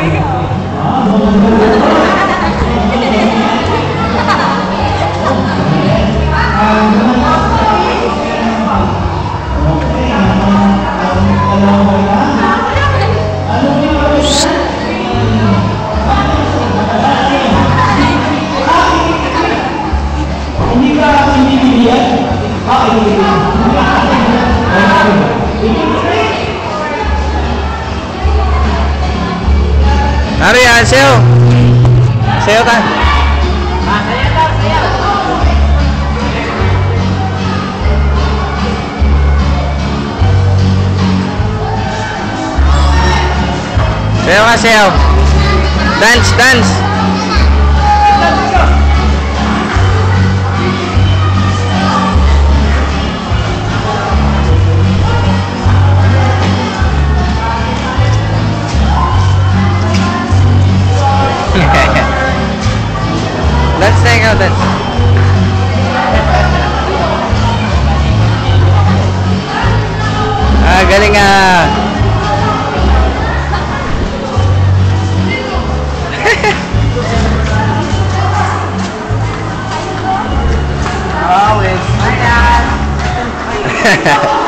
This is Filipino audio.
Ari, sayo. Sayo ta. Sayo ka, sayo. Dance, dance. Let's take out that. Galing Always. Hi, Dad.